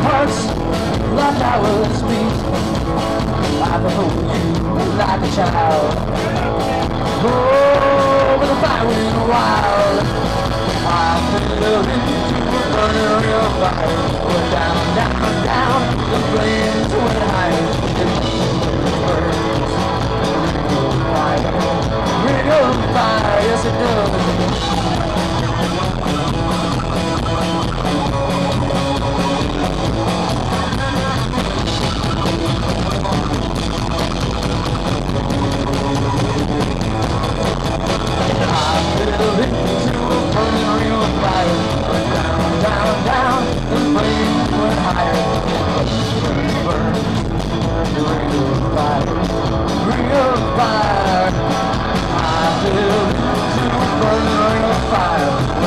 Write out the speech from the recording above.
hearts like I was me. I behold you like a child. Oh, with the fire went wild. I fell into a burning real fire. Went down, down, down. The flames went higher. It burns. Ring of fire, yes it does. Fire.